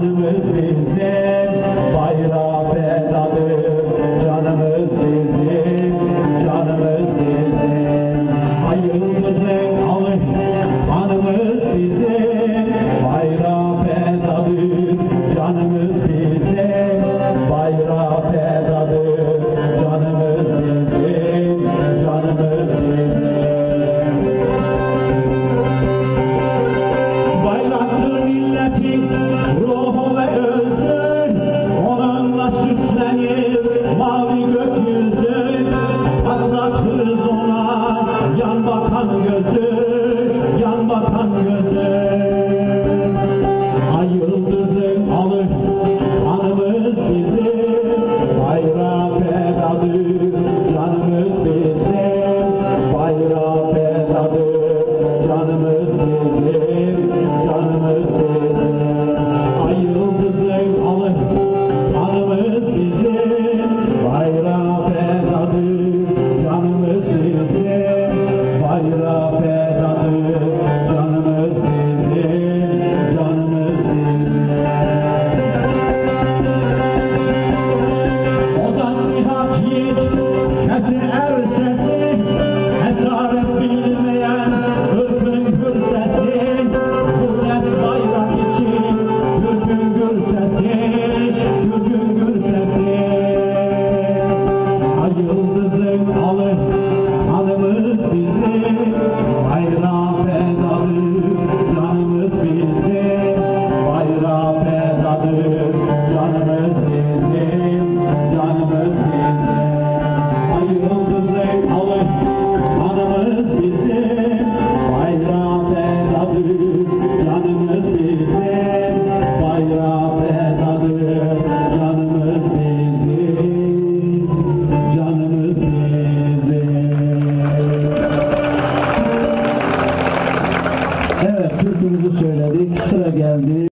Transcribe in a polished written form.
canımız bizim, bayrağı fedadır. Canımız bizim, canımız bizim. Ay yıldızın alın, kanımız bizim, bayrağı fedadır. Canımız bizim, bayrağı fedadır. Canımız bizim, canımız bizim. Bayraktır milletin ruhu ve özü, onunla süslenir mavi gökyüzü. Bırakırız ona yan bakan gözü, yan bakan gözü. Ay yıldızın alır, kanımız bizim, bayrağı fedadır. Canımız bizim, bayrağı fedadır. Canımız bizim, canımız bizim. Ay yıldızın alır, kanımız bizim, bayrağı fedadır. Canımız bizim, bayrağı fedadır. Canımız bizim, canımız bizim. Ozan Nihat Yiğit, sesi er sesi, esaret bilmeyen ırkın gür sesi. Bu ses bayrak için Türk'ün gür sesi, Türk'ün gür sesi. Ay yıldızın alır, kanımız bizim, bayrağı fedadır. Canımız bizim, bayrağı fedadır. Canımız bizim, canımız bizim. Ay yıldızın alır, kanımız bizim, bayrağı fedadır. Canımız bizim, bayrağı fedadır. Canımız bizim, canımız bizim. Evet, türkümüzü söyledik. Sıra geldi